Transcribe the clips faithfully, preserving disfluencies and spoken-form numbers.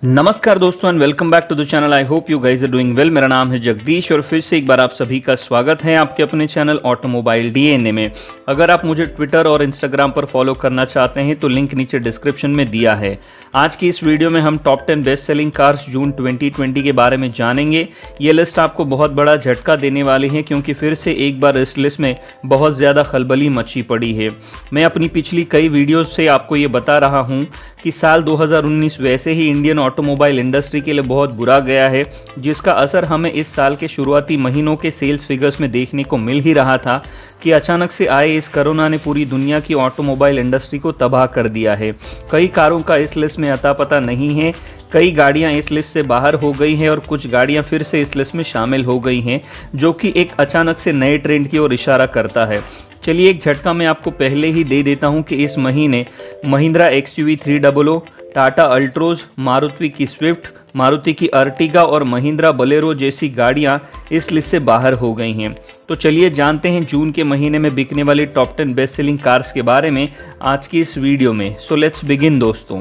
नमस्कार दोस्तों and welcome back to the channel. I hope you guys are doing well. मेरा नाम है जगदीश और फिर से एक बार आप सभी का स्वागत है आपके अपने चैनल ऑटोमोबाइल डीएनए में। अगर आप मुझे ट्विटर और इंस्टाग्राम पर फॉलो करना चाहते हैं तो लिंक नीचे डिस्क्रिप्शन में दिया है। आज की इस वीडियो में हम top ten best selling cars June twenty twenty के बारे में जानेंगे। ये लिस्ट आपको बहुत बड़ा झटका देने वाली है क्योंकि फिर से एक बार इस लिस्ट में बहुत ज़्यादा खलबली मची पड़ी है। मैं अपनी पिछली कई वीडियोज़ से आपको ये बता रहा हूँ कि साल दो हज़ार उन्नीस वैसे ही इंडियन ऑटोमोबाइल इंडस्ट्री के लिए बहुत बुरा गया है, जिसका असर हमें इस साल के शुरुआती महीनों के सेल्स फिगर्स में देखने को मिल ही रहा था कि अचानक से आए इस कोरोना ने पूरी दुनिया की ऑटोमोबाइल इंडस्ट्री को तबाह कर दिया है। कई कारों का इस लिस्ट में अता पता नहीं है, कई गाड़ियां इस लिस्ट से बाहर हो गई हैं और कुछ गाड़ियां फिर से इस लिस्ट में शामिल हो गई हैं, जो कि एक अचानक से नए ट्रेंड की ओर इशारा करता है। चलिए एक झटका मैं आपको पहले ही दे देता हूं कि इस महीने Mahindra XUV three hundred, Tata Altroz, Maruti की स्विफ्ट, मारुति की अर्टिगा और महिंद्रा बोलेरो जैसी गाड़ियां इस लिस्ट से बाहर हो गई हैं। तो चलिए जानते हैं जून के महीने में बिकने वाली top ten best selling cars के बारे में आज की इस वीडियो में। सो लेट्स बिगिन दोस्तों।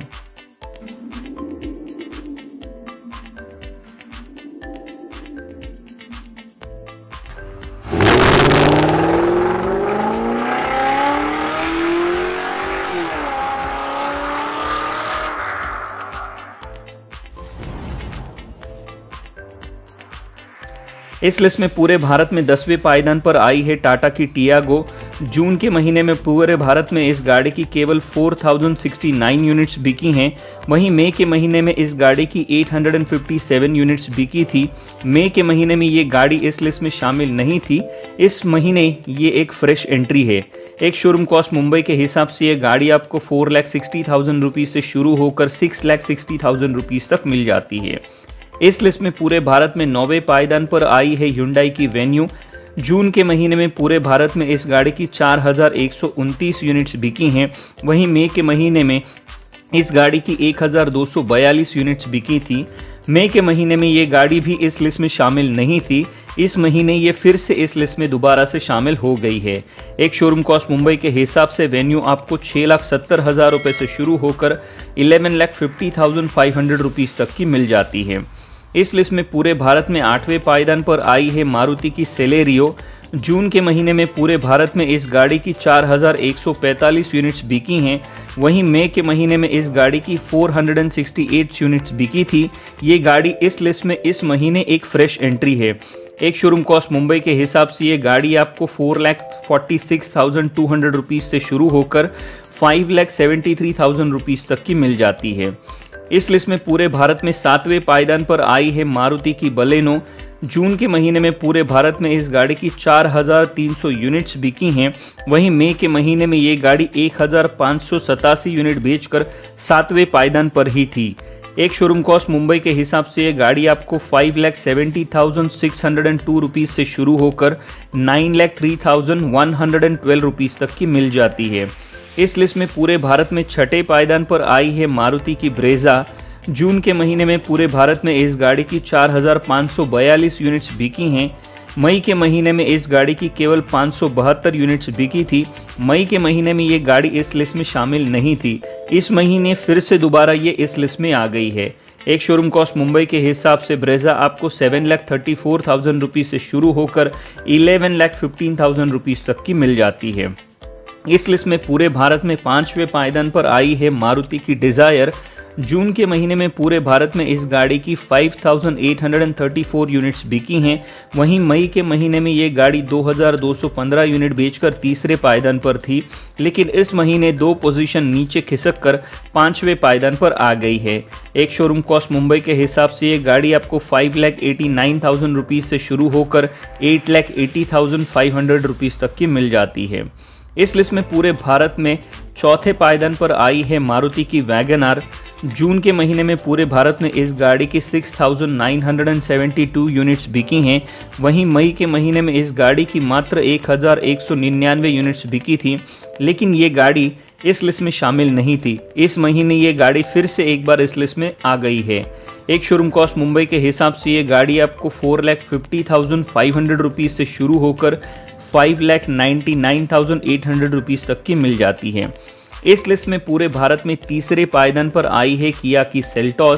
इस लिस्ट में पूरे भारत में दसवें पायदान पर आई है टाटा की टियागो। जून के महीने में पूरे भारत में इस गाड़ी की केवल चार हज़ार उनहत्तर यूनिट्स बिकी हैं। वहीं मई के महीने में इस गाड़ी की आठ सौ सत्तावन यूनिट्स बिकी थी। मई के महीने में ये गाड़ी इस लिस्ट में शामिल नहीं थी। इस महीने ये एक फ्रेश एंट्री है। एक शोरूम कॉस्ट मुंबई के हिसाब से ये गाड़ी आपको four lakh sixty thousand rupees से शुरू होकर six lakh sixty thousand rupees तक मिल जाती है। इस लिस्ट में पूरे भारत में नौवें पायदान पर आई है हुंडई की वेन्यू। जून के महीने में पूरे भारत में इस गाड़ी की चार हज़ार एक सौ उनतीस यूनिट्स बिकी हैं। वहीं मई के महीने में इस गाड़ी की एक हज़ार दो सौ बयालीस यूनिट्स बिकी थी। मई के महीने में ये गाड़ी भी इस लिस्ट में शामिल नहीं थी। इस महीने ये फिर से इस लिस्ट में दोबारा से शामिल हो गई है। एक शोरूम कॉस्ट मुंबई के हिसाब से वेन्यू आपको छः लाख सत्तर हज़ार रुपये से शुरू होकर eleven lakh fifty thousand five hundred rupees तक की मिल जाती है। इस लिस्ट में पूरे भारत में आठवें पायदान पर आई है मारुति की सेलेरियो। जून के महीने में पूरे भारत में इस गाड़ी की चार हज़ार एक सौ पैंतालीस यूनिट्स बिकी हैं। वहीं मई के महीने में इस गाड़ी की चार सौ अड़सठ यूनिट्स बिकी थी। ये गाड़ी इस लिस्ट में इस महीने एक फ्रेश एंट्री है। एक शोरूम कॉस्ट मुंबई के हिसाब से ये गाड़ी आपको four lakh forty six thousand two hundred rupees से शुरू होकर five lakh seventy three thousand rupees तक की मिल जाती है। इस लिस्ट में पूरे भारत में सातवें पायदान पर आई है मारुति की बलेनो। जून के महीने में पूरे भारत में इस गाड़ी की चार हज़ार तीन सौ यूनिट्स बिकी हैं। वहीं मई के महीने में ये गाड़ी एक हज़ार पाँच सौ सतासी यूनिट बेचकर सातवें पायदान पर ही थी। एक शोरूम कॉस्ट मुंबई के हिसाब से ये गाड़ी आपको five lakh seventy thousand six hundred and two rupees से शुरू होकर nine lakh three thousand one hundred and twelve rupees तक की मिल जाती है। इस लिस्ट में पूरे भारत में छठे पायदान पर आई है मारुति की ब्रेजा। जून के महीने में पूरे भारत में इस गाड़ी की चार हज़ार पाँच सौ बयालीस यूनिट्स बिकी हैं। मई के महीने में इस गाड़ी की केवल पाँच सौ बहत्तर यूनिट्स बिकी थी। मई के महीने में ये गाड़ी इस लिस्ट में शामिल नहीं थी। इस महीने फिर से दोबारा ये इस लिस्ट में आ गई है। एक शोरूम कॉस्ट मुंबई के हिसाब से ब्रेजा आपको seven lakh thirty four thousand rupees से शुरू होकर eleven lakh fifteen thousand rupees तक की मिल जाती है। इस लिस्ट में पूरे भारत में पांचवें पायदान पर आई है मारुति की डिजायर। जून के महीने में पूरे भारत में इस गाड़ी की five thousand eight hundred thirty four units बिकी हैं। वहीं मई के महीने में ये गाड़ी दो हज़ार दो सौ पंद्रह यूनिट बेचकर तीसरे पायदान पर थी, लेकिन इस महीने दो पोजीशन नीचे खिसक कर पांचवें पायदान पर आ गई है। एक शोरूम कॉस्ट मुंबई के हिसाब से ये गाड़ी आपको five lakh eighty nine thousand rupees से शुरू होकर eight lakh eighty thousand five hundred rupees तक की मिल जाती है। इस लिस्ट में पूरे भारत में चौथे पायदान पर आई है मारुति की वैगन आर। जून के महीने में पूरे भारत में इस गाड़ी की six thousand nine hundred seventy two units बिकी हैं। वहीं मई के महीने में इस गाड़ी की मात्र एक हज़ार एक सौ निन्यानवे यूनिट्स बिकी थी, लेकिन ये गाड़ी इस लिस्ट में शामिल नहीं थी। इस महीने ये गाड़ी फिर से एक बार इस लिस्ट में आ गई है। एक शोरूम कॉस्ट मुंबई के हिसाब से ये गाड़ी आपको four lakh fifty thousand five hundred rupees से शुरू होकर five lakh ninety nine thousand eight hundred rupees तक की मिल जाती है। इस लिस्ट में पूरे भारत में तीसरे पायदान पर आई है किया की सेल्टॉस।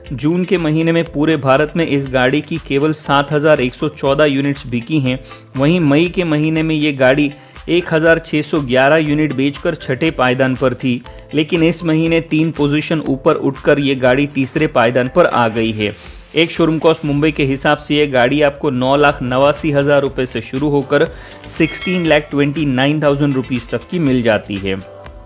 जून के महीने में पूरे भारत में इस गाड़ी की केवल सात हज़ार एक सौ चौदह यूनिट्स बिकी हैं। वहीं मई के महीने में ये गाड़ी एक हज़ार छह सौ ग्यारह यूनिट बेचकर छठे पायदान पर थी, लेकिन इस महीने तीन पोजीशन ऊपर उठकर ये गाड़ी तीसरे पायदान पर आ गई है। एक शोरूम कॉस्ट मुंबई के हिसाब से ये गाड़ी आपको नौ लाख नवासी हज़ार रुपये से शुरू होकर sixteen lakh twenty nine thousand rupees तक की मिल जाती है।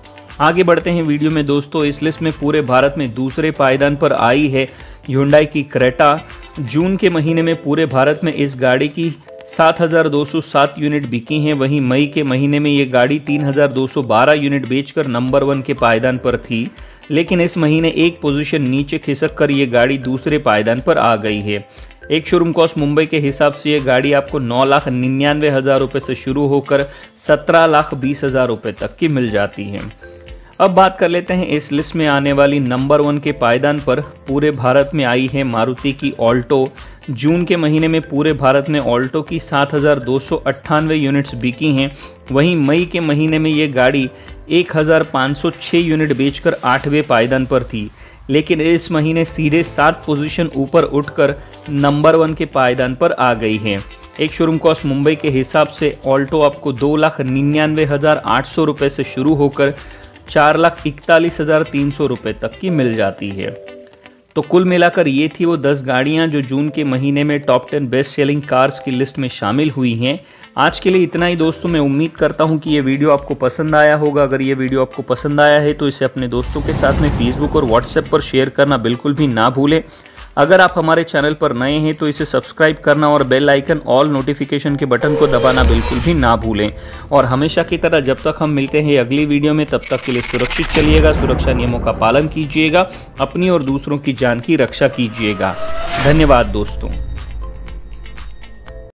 आगे बढ़ते हैं वीडियो में दोस्तों। इस लिस्ट में पूरे भारत में दूसरे पायदान पर आई है ह्युंडई की क्रेटा। जून के महीने में पूरे भारत में इस गाड़ी की सात हज़ार दो सौ सात यूनिट बिकी हैं। वहीं मई के महीने में ये गाड़ी तीन हज़ार दो सौ बारह यूनिट बेचकर नंबर वन के पायदान पर थी, लेकिन इस महीने एक पोजीशन नीचे खिसक कर ये गाड़ी दूसरे पायदान पर आ गई है। एक शोरूम कॉस्ट मुंबई के हिसाब से ये गाड़ी आपको नौ लाख निन्यानवे हज़ार रुपये से शुरू होकर सत्रह लाख बीस हज़ार रुपये तक की मिल जाती है। अब बात कर लेते हैं इस लिस्ट में आने वाली नंबर वन के पायदान पर पूरे भारत में आई है मारुति की ऑल्टो। जून के महीने में पूरे भारत में ऑल्टो की सात हज़ार दो सौ अट्ठानवे यूनिट्स बिकी हैं। वहीं मई के महीने में ये गाड़ी एक हज़ार पाँच सौ छह यूनिट बेचकर आठवें पायदान पर थी, लेकिन इस महीने सीधे सात पोजीशन ऊपर उठकर नंबर वन के पायदान पर आ गई है। एक शोरूम कॉस्ट मुंबई के हिसाब से ऑल्टो आपको दो लाख निन्यानवे हज़ार आठ सौ रुपये से शुरू होकर चार लाख इकतालीस हज़ार तीन सौ रुपये तक की मिल जाती है। तो कुल मिलाकर ये थी वो दस गाड़ियां जो जून के महीने में top ten best selling cars की लिस्ट में शामिल हुई हैं। आज के लिए इतना ही दोस्तों। मैं उम्मीद करता हूं कि ये वीडियो आपको पसंद आया होगा। अगर ये वीडियो आपको पसंद आया है तो इसे अपने दोस्तों के साथ में फेसबुक और व्हाट्सएप पर शेयर करना बिल्कुल भी ना भूलें। अगर आप हमारे चैनल पर नए हैं तो इसे सब्सक्राइब करना और बेल आइकन ऑल नोटिफिकेशन के बटन को दबाना बिल्कुल भी ना भूलें। और हमेशा की तरह जब तक हम मिलते हैं अगली वीडियो में, तब तक के लिए सुरक्षित चलिएगा, सुरक्षा नियमों का पालन कीजिएगा, अपनी और दूसरों की जान की रक्षा कीजिएगा। धन्यवाद दोस्तों।